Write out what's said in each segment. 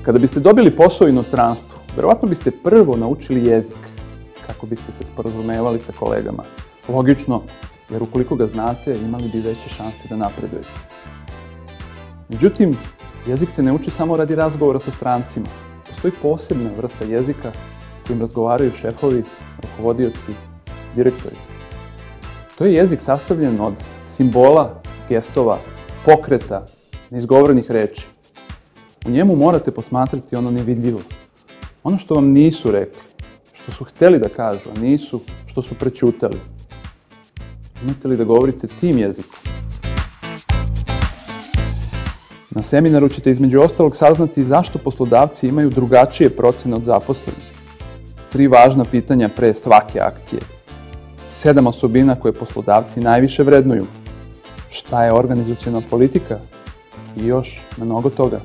Kada biste dobili posao u inostranstvu, verovatno biste prvo naučili jezik kako biste se sporazumevali sa kolegama. Logično, jer ukoliko ga znate, imali bi veće šanse da napredujete. Međutim, jezik se ne uči samo radi razgovora sa strancima. Postoji posebna vrsta jezika kojim razgovaraju šefovi, rukovodioci, direktori. To je jezik sastavljen od simbola, gestova, pokreta, neizgovorenih reči. U njemu morate posmatrati ono nevidljivo. Ono što vam nisu rekli, što su hteli da kažu, a nisu, što su prećutali. Imate li da govorite tim jezikom? Na seminaru ćete između ostalog saznati zašto poslodavci imaju drugačije procene od zaposlenih. 3 važna pitanja pre svake akcije. 7 osobina koje poslodavci najviše vrednuju. Šta je organizaciona politika? I još mnogo toga.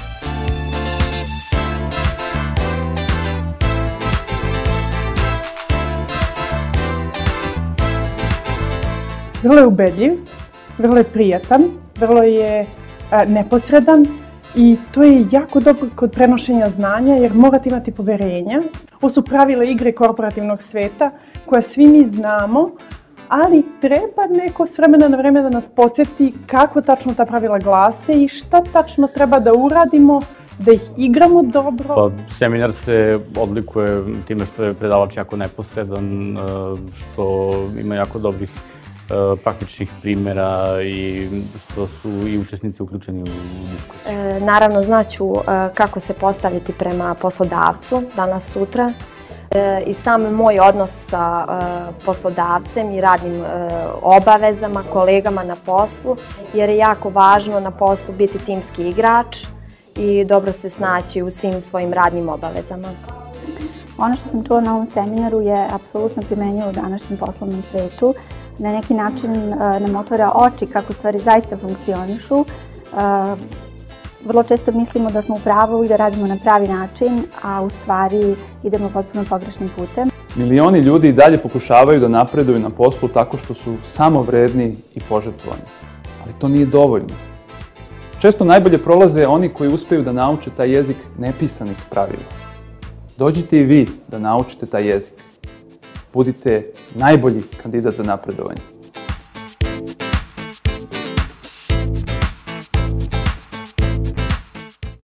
Vrlo je ubedljiv, vrlo je prijatan, vrlo je neposredan i to je jako dobro kod prenošenja znanja jer morate imati poverenja. Ovo su pravila igre korporativnog sveta koja svi mi znamo, ali treba neko s vremena na vreme da nas podsjeti kako tačno ta pravila glase i šta tačno treba da uradimo da ih igramo dobro. Seminar se odlikuje time što je predavač jako neposredan, što ima jako dobrih praktičnih primjera i što su i učesnici uključeni u diskusiju. Naravno, znaću kako se postaviti prema poslodavcu danas, sutra. I sam moj odnos sa poslodavcem i radnim obavezama, kolegama na poslu, jer je jako važno na poslu biti timski igrač i dobro se snaći u svim svojim radnim obavezama. Ono što sam čula na ovom seminaru je apsolutno primenjivo u današnjem poslovnom svetu. Na neki način nam otvara oči kako stvari zaista funkcionišu. Vrlo često mislimo da smo u pravu i da radimo na pravi način, a u stvari idemo potpuno pogrešnim putem. Milioni ljudi i dalje pokušavaju da napreduju na poslu tako što su samovredni i požrtvovani. Ali to nije dovoljno. Često najbolje prolaze oni koji uspeju da nauče taj jezik nepisanih pravila. Dođite i vi da naučite taj jezik. Budite najbolji kandidat za napredovanje.